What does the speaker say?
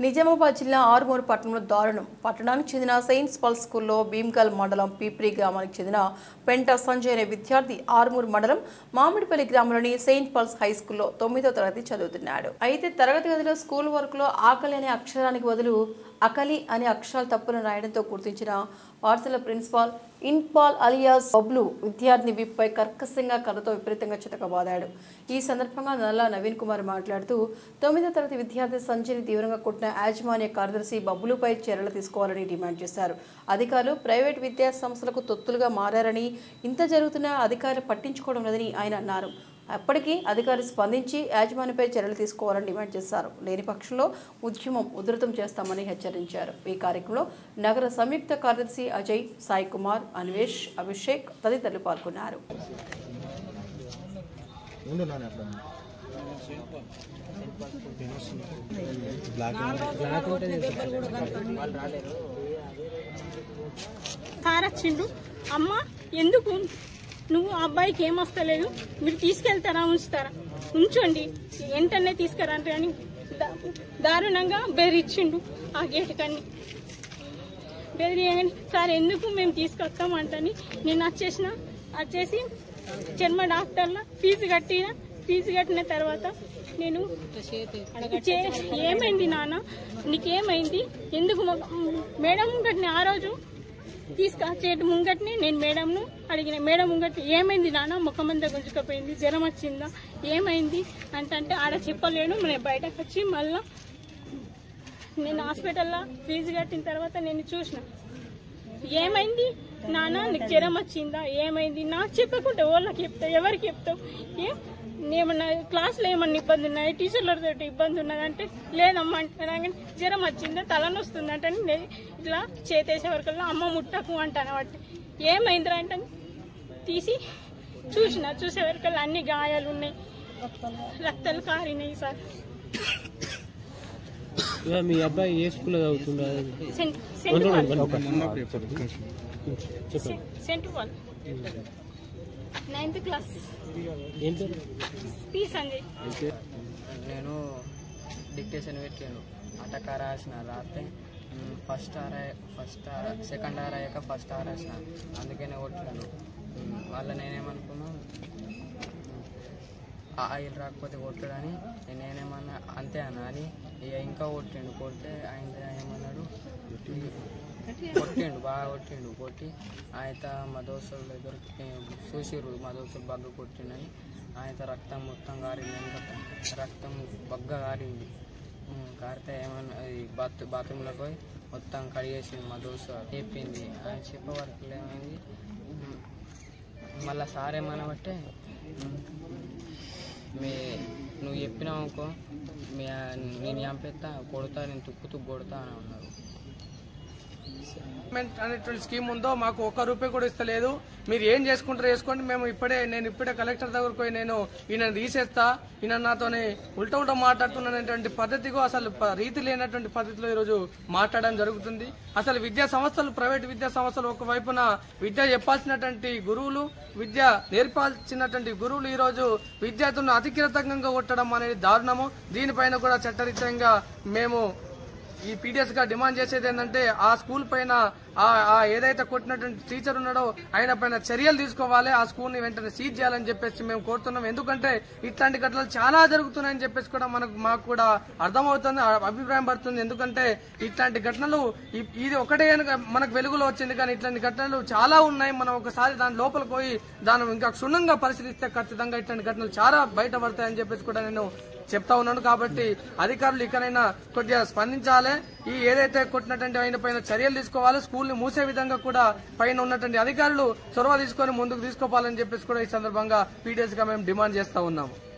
నిజామాబాద్ జిల్లా ఆర్మూరు పట్టణంలో దారుణం. పట్టణానికి చెందిన సెయింట్స్ పల్స్ స్కూల్లో భీమ్గల్ మండలం పీప్రి గ్రామానికి చెందిన పెంట సంజయ్ అనే విద్యార్థి ఆర్మూరు మండలం మామిడిపల్లి గ్రామంలోని సెయింట్ పల్స్ హై స్కూల్లో 9వ తరగతి చదువుతున్నాడు. అయితే తరగతి గదిలో స్కూల్ వర్క్లో ఆకలి అనే అక్షరానికి బదులు అకలి అనే అక్షరాలు తప్పులను రాయడంతో గుర్తించిన పాఠశాల ప్రిన్సిపాల్ ఇన్పాల్ అలియాస్ బబ్లు విద్యార్థిని విప్పై కర్కశంగా కర్రతో విపరీతంగా చితకబాదాడు. ఈ సందర్భంగా నల్లా నవీన్ కుమార్ మాట్లాడుతూ 9వ తరగతి విద్యార్థి సంజయ్ని తీవ్రంగా కొట్టిన యాజమాన్య కార్యదర్శి బబ్లుపై చర్యలు తీసుకోవాలని డిమాండ్ చేశారు. అధికారులు ప్రైవేట్ విద్యా సంస్థలకు తొత్తులుగా మారారని, ఇంత జరుగుతున్నా అధికారులు పట్టించుకోవడం లేదని ఆయన అన్నారు. అప్పటికీ అధికారులు స్పందించి యాజమాన్యపై చర్యలు తీసుకోవాలని డిమాండ్ చేశారు. లేని పక్షంలో ఉద్యమం ఉధృతం చేస్తామని హెచ్చరించారు. ఈ కార్యక్రమంలో నగర సంయుక్త కార్యదర్శి అజయ్, సాయి కుమార్, అన్వేష్, అభిషేక్ తదితరులు పాల్గొన్నారు. అమ్మ ఎందుకు నువ్వు అబ్బాయికి ఏమొస్తలేదు, మీరు తీసుకెళ్తారా ఉంచుతారా, ఉంచండి వెంటనే తీసుకురండి అని దారుణంగా బెదిరించిండు. ఆ గేటు కన్ని బెదిరియగాని సార్ ఎందుకు మేము తీసుకొస్తాం అంటని నేను వచ్చేసి చర్మ డాక్టర్ల ఫీజు కట్టిన తర్వాత నేను ఏమైంది నాన్న, నీకేమైంది, ఎందుకు మేడం కట్టిన ఆ రోజు తీసుకొచ్చేటి ముంగట్ని నేను మేడంను అడిగిన. మేడం ముంగట్ ఏమైంది నాన్న, ముఖమంతా గుంజుకపోయింది, జ్వరం వచ్చిందా, ఏమైంది అంటే ఆడ చెప్పలేను. నేను బయటకు వచ్చి మళ్ళా నేను హాస్పిటల్లో ఫీజు కట్టిన తర్వాత నేను చూసిన ఏమైంది నాన్న, నీకు జ్వరం వచ్చిందా, ఏమైంది నాకు చెప్పకుండా వాళ్ళకి చెప్తావు, ఎవరికి చెప్తావు, ఏమన్నా క్లాస్లో ఏమన్నా ఇబ్బంది ఉన్నాయా, టీచర్లతో ఇబ్బంది ఉన్నదంటే లేదమ్మా అంటే జ్వరం వచ్చిందా, తలనొస్తుంది అంటే ఇట్లా చేతేసే వరకల్లా అమ్మ ముట్టకు అంటాను. బట్టి ఏమైందిరా అంటే తీసి చూసే వరకల్లా అన్ని గాయాలు ఉన్నాయి, రక్తాలు కారినాయి. సార్ మీ అబ్బాయి ఏ స్కూల్లో చదువుతున్నాడు? Saint Paul 9th class. నేను డిక్టేషన్ పెట్టాను, అటక రాసిన, రాస్తే సెకండ్ ఆర్ అయ్యాక ఫస్ట్ ఆర్ రాసిన, అందుకనే కొట్టాను. వాళ్ళ నేనేమనుకున్నా ఆయిల్ రాకపోతే కొట్టడని, నేనేమన్నా అంతే అన్నా అని ఇక ఇంకా కొట్టిండు. కొడితే ఆయన ఏమన్నాడు, కొట్టిండు, బాగా కొట్టి ఆయన మా దోస్తుల దగ్గర చూసిర్రు, మా దోస్తులు బగ్గ కొట్టిండని ఆయన రక్తం మొత్తం కారింది, రక్తం బగ్గ కారింది. కారితే ఏమన్నా బాత్రూంలోకి పోయి మొత్తం కడిగేసింది. మా దోస్తు చెప్పింది, ఆయన చెప్పే వరకు ఏమైంది. మళ్ళీ సార్ ఏమనబట్టే నువ్వు చెప్పినావు అనుకో నేను చంపేస్తా, కొడతా, నేను తుక్కు కొడతా అని అన్నారు. అనేటువంటి స్కీమ్ ఉందో మాకు ₹1 కూడా ఇస్తలేదు. మీరు ఏం చేసుకుంటారో చేసుకోండి, నేను ఇప్పుడే కలెక్టర్ దగ్గరకు పోయి నేను ఈయన తీసేస్తా, ఈయన నాతోనే ఉల్టా మాట్లాడుతున్నటువంటి పద్ధతిగా అసలు రీతి లేనటువంటి పద్ధతిలో ఈరోజు మాట్లాడడం జరుగుతుంది. అసలు విద్యా సంస్థలు, ప్రైవేట్ విద్యా సంస్థలు ఒకవైపున విద్య చెప్పాల్సినటువంటి గురువులు, విద్య నేర్పాల్సినటువంటి గురువులు ఈరోజు విద్యార్థులను అతికిరతంగా కొట్టడం అనేది దారుణము. దీనిపైన కూడా చట్టరీత్యంగా మేము ఈ పీడిఎస్ గా డిమాండ్ చేసేది ఏంటంటే ఆ స్కూల్ పైన ఏదైతే కొట్టినటువంటి టీచర్ ఉన్నాడో ఆయన పైన చర్యలు తీసుకోవాలి, ఆ స్కూల్ ని వెంటనే సీజ్ చేయాలని చెప్పేసి మేము కోరుతున్నాం. ఎందుకంటే ఇట్లాంటి ఘటనలు చాలా జరుగుతున్నాయని చెప్పేసి కూడా మాకు కూడా అర్థమవుతుంది, అభిప్రాయం పడుతుంది. ఎందుకంటే ఇట్లాంటి ఘటనలు ఇది ఒకటే మనకు వెలుగులో వచ్చింది, కానీ ఇట్లాంటి ఘటనలు చాలా ఉన్నాయి. మనం ఒకసారి దాని లోపలికి పోయి దాన్ని ఇంకా క్షుణ్ణంగా పరిశీలిస్తే ఖచ్చితంగా ఇట్లాంటి ఘటనలు చాలా బయటపడతాయని చెప్పేసి కూడా నేను చెప్తా ఉన్నాను. కాబట్టి అధికారులు ఇకనైనా కొద్దిగా స్పందించాలి, ఈ ఏదైతే కొట్టినటువంటి ఆయన పైన చర్యలు తీసుకోవాలి, స్కూల్ ని మూసే విధంగా కూడా పైన ఉన్నటువంటి అధికారులు చొరవ తీసుకొని ముందుకు తీసుకోవాలని చెప్పేసి కూడా ఈ సందర్భంగా పీడిఎస్ గా మేము డిమాండ్ చేస్తా ఉన్నాము.